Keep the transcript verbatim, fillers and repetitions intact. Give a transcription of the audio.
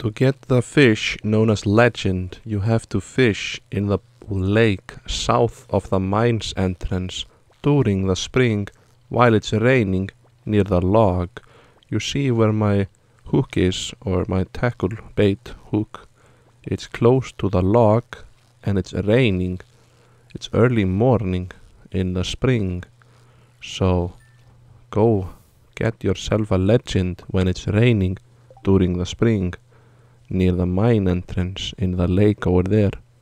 To get the fish known as legend, you have to fish in the lake south of the mine's entrance during the spring while it's raining near the log. You see where my hook is, or my tackle bait hook. It's close to the log and it's raining. It's early morning in the spring. So go get yourself a legend when it's raining during the spring near the mine entrance in the lake over there.